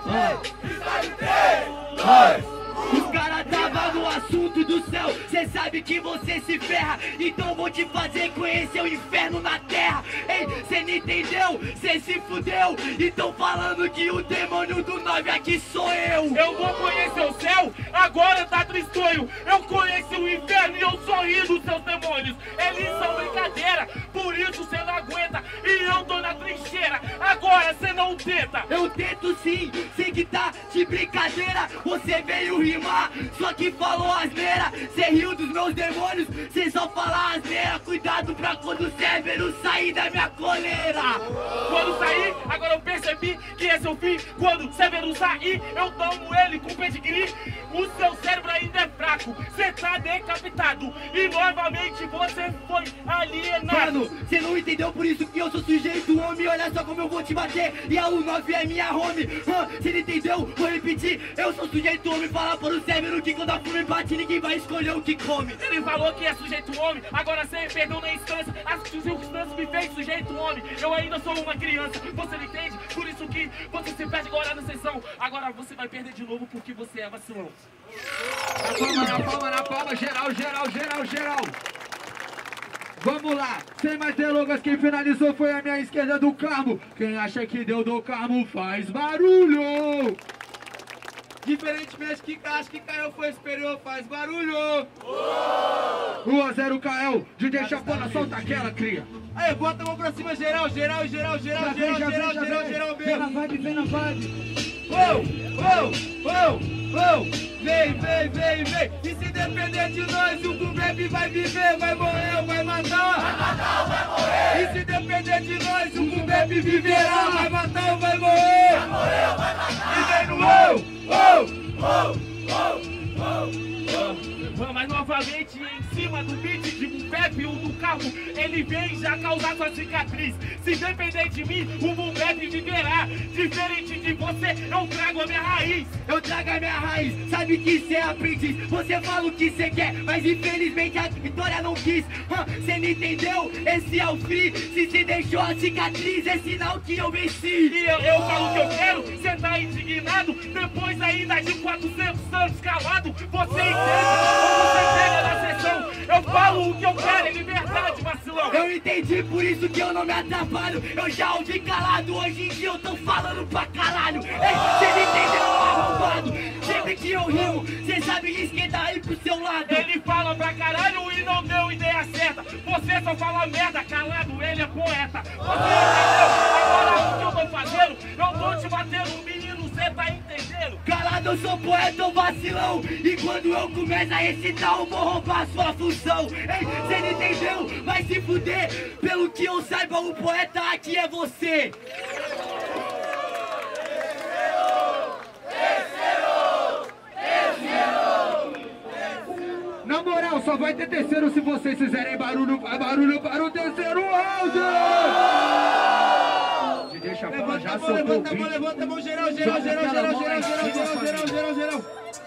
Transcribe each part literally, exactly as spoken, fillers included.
Freestyle três, dois. Os caras tava no assunto do céu, cê sabe que você se ferra, então vou te fazer conhecer o inferno na terra. Ei, cê não entendeu? Cê se fudeu, então falando que o demônio do nove aqui sou eu. Eu vou conhecer o céu, agora tá tristonho. Eu conheci o inferno e eu sorri dos seus demônios. Eles são brincadeira, por isso cê não aguenta. E eu tô na trincheira, agora cê não tenta. Eu tento sim, sei que tá de brincadeira. Você veio rimar, só que falou asneira. Cê riu dos meus demônios, cê só fala asneira. Cuidado pra quando o Severo sair da minha coleira. Quando sair, agora eu percebi que esse é o fim. Quando Severo sair, eu tomo ele com pedigree. O seu cérebro ainda é fraco, cê tá decapitado. E novamente você foi alienado. Mano, cê não entendeu, por isso que eu sou sujeito homem. Olha só como eu vou te bater, e a U nove é minha home. Hã, cê não entendeu? Vou repetir, eu sou sujeito homem. Fala para o Severo que quando a fome bate, ninguém vai escolher o que come. Ele falou que é sujeito homem, agora cê perdeu na instância. As circunstâncias me fez sujeito homem. Eu ainda sou uma criança, você não entende? Por isso que você se perde agora na sessão. Agora você vai perder de novo porque você é vacilão. Na palma, na palma, na palma, geral, geral, geral, geral. Vamos lá, sem mais delongas, quem finalizou foi a minha esquerda do Carmo. Quem acha que deu do Carmo faz barulho. Diferentemente que acho que Caio foi superior, faz barulho. um a zero Caio, D J Chapona, solta aquela, cria. Aí, bota a mão pra cima, geral, geral, geral, geral, geral, geral, geral, geral, vem na vibe, vem na vibe. Uou, uou, uou, uou. Vem, vem, vem, vem. E se depender de nós, o Gumeb vai viver, vai morrer ou vai matar? Vai matar ou vai morrer. E se depender de nós, o Gumeb viverá, vai matar ou vai morrer? Vai morrer ou vai matar? E vem no uou, uou, uou, uou, uou. Mas novamente em cima do beat de Gumeb, o do carro, ele vem já causar sua cicatriz. Se depender de mim, o Gumeb viverá. Diferente de você, eu trago a minha raiz. Eu trago a minha raiz, sabe que cê é aprendiz. Você fala o que cê quer, mas infelizmente a vitória não quis. Cê não entendeu? Esse é o fim. Se cê deixou a cicatriz, é sinal que eu venci. E eu, eu falo o que eu quero, cê tá indignado. Depois ainda de quatrocentos anos calado, você entende? Você chega na sessão, eu falo o que eu quero, é liberdade, vacilão. Eu entendi, por isso que eu não me atrapalho. Eu já ouvi calado, hoje em dia eu tô falando pra caralho. Ei, cê não entendeu, arrombado? Sempre que eu rimo, cê sabe esquentar aí pro seu lado. Ele fala pra caralho e não deu ideia certa. Você só fala merda, calado, ele é poeta. Você entendeu? Agora o que eu tô fazendo, eu tô te batendo, menino, cê tá entendendo? Calado, eu sou poeta ou vacilão. E quando eu começo a recitar, eu vou roubar sua função. Ei, cê não entendeu? Vai se fuder. Pelo que eu saiba, o poeta aqui é você. Na moral, só vai ter terceiro se vocês fizerem barulho, faz barulho para o terceiro round! D J Chapona já soltou o levanta a beat. mão, levanta a mão, geral, geral, geral, geral, geral, geral, geral, geral, geral, geral.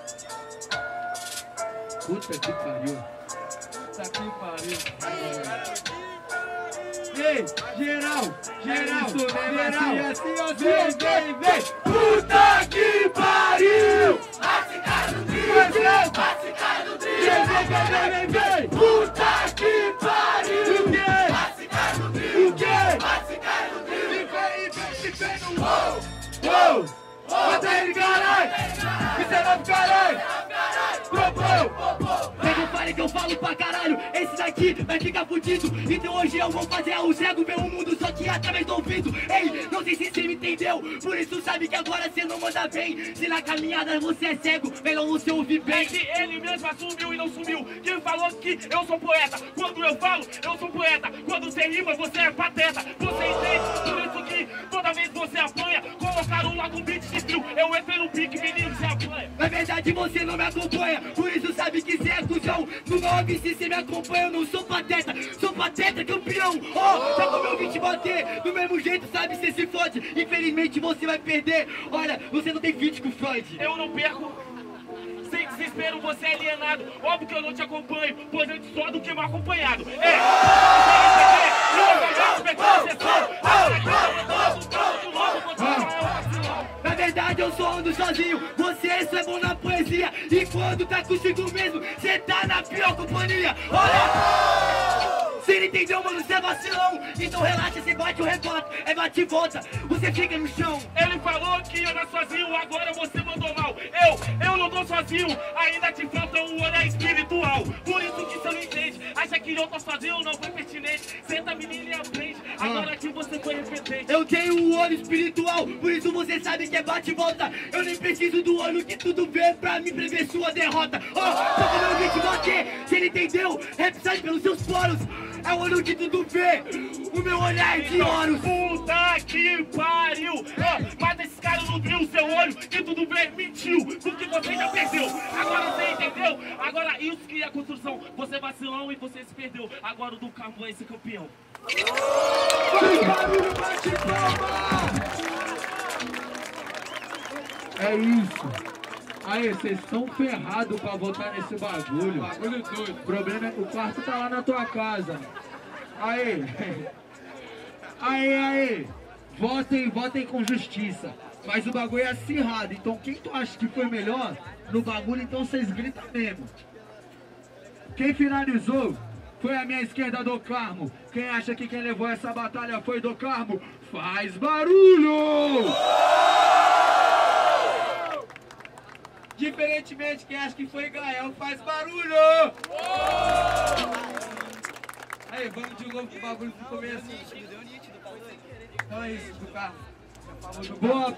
Puta que pariu. Puta que pariu. Ei, geral, geral, geral, assim, assim, vem, vem, vem. Puta que pariu! Vai ficar no trio, Vai ficar no Vem, vem, vem, vem, vem. Puta que pariu! O quê? Vai ficar no trio, O quê? vai ficar no trio. E vem, e vem, e vem no uou, uou. Bota ele, caralho! dezenove, caralho! Propô! Pega o fale que eu falo pra caralho. Esse daqui vai ficar fudido. Então hoje eu vou fazer o cego ver o mundo só que através do ouvido. Ei, não sei se você me entendeu. Por isso sabe que agora você não manda bem. Se na caminhada você é cego, melhor você ouvir bem. É que ele mesmo assumiu e não sumiu. Quem falou que eu sou poeta? Quando eu falo, eu sou poeta. Quando você rima, você é pateta. Você entende? Por isso que toda vez que você apanha, colocaram logo um beat de trio. Eu entrei no pique, menino, você apanha. Na verdade você não me acompanha, por isso sabe que cê é cuzão. No nove se cê me acompanha, eu não sou pateta. Sou pateta campeão, ó, oh, tá com meu beat bater. Do mesmo jeito sabe cê se fode. Infelizmente você vai perder. Olha, você não tem feat com Freud. Eu não perco. Sem desespero, você é alienado. Óbvio que eu não te acompanho, pois antes só do que mal acompanhado. É, você receber, novamente, pegando a sessão. verdade eu só ando sozinho, você só é bom na poesia. E quando tá consigo mesmo, cê tá na pior companhia. Olha! Cê não entendeu, mano, cê é vacilão. Então relaxa, cê bate o rebote, é bate e volta, você fica no chão. Ele falou que ia dar sozinho, agora você mandou mal. Eu, eu não tô sozinho, ainda te falta um olhar espiritual. Por isso que você não entende, acha que eu tô sozinho, não foi pertinente. Senta menina e aprende, agora que você foi repetente. Eu tenho um olho espiritual, por isso você sabe que é bate e volta. Eu nem preciso do olho que tudo vê pra me prever sua derrota. Ó, oh, só que meu vídeo bater, cê não entendeu? Rap sai pelos seus poros, é o olho que tudo vê, o meu olhar é de ouros. Puta que pariu! Ó, mata esse cara no viu, seu olho que tudo vê, mentiu, porque você já perdeu. Agora você entendeu? Agora isso que é a construção. Você vacilão e você se perdeu. Agora o do Carmo é esse campeão. Faz barulho, bate palma! É isso. Aí, vocês estão ferrados pra votar nesse bagulho. Bagulho doido. O problema é que o quarto tá lá na tua casa. Aí. Aí, aí. Votem, votem com justiça. Mas o bagulho é acirrado. Então quem tu acha que foi melhor no bagulho, então vocês gritam mesmo. Quem finalizou foi a minha esquerda, do Carmo. Quem acha que quem levou essa batalha foi do Carmo, faz barulho! Diferentemente, quem acha que foi Gael faz barulho! Aí, vamos de novo que o bagulho ficou meio assim. Então é isso, do carro. Boa.